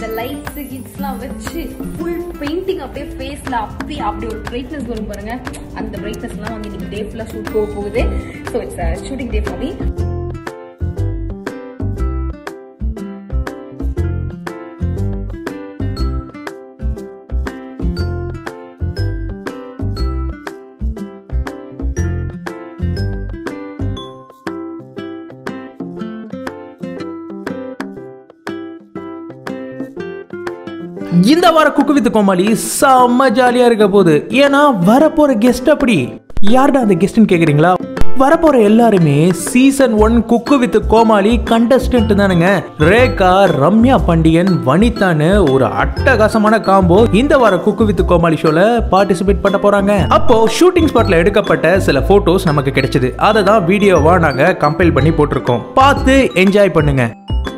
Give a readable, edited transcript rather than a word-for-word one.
இந்த லைட்ஸ் கிட்ஸ்லாம் வச்சு full painting அப்படியே ஃபேஸ்ல அப்படி ஒரு பிரைட்னஸ் வரும் பாருங்க. அந்த பிரைட்னஸ்லாம் வந்து இன்னைக்கு டே ஃபுல்லா ஷூட் போகுது. So it's shooting day for me. இந்த வார குக்கு வித் கோமாளி செம்ம ஜாலியா இருக்க போகுது. ஏன்னா வரப்போற கெஸ்ட் அப்படி. யார்டா அந்த கெஸ்ட்னு கேக்குறீங்களா? வரப்போற எல்லாருமே season 1 cook with Comali contestant தானுங்க. ரேகா, ரம்யா பாண்டியன், வனிதான்னு ஒரு அட்டகாசமான காம்போ இந்த வார குக்கு வித் கோமாளி ஷோல பார்ட்டிசிபேட் பண்ண போறாங்க. அப்போ ஷூட்டிங் ஸ்பாட்ல எடுக்கப்பட்ட சில போட்டோஸ் நமக்கு கிடைச்சது. அதை தான் வீடியோவா நாங்க கம்பைல் பண்ணி போட்டிருக்கோம். பார்த்து என்ஜாய் பண்ணுங்க.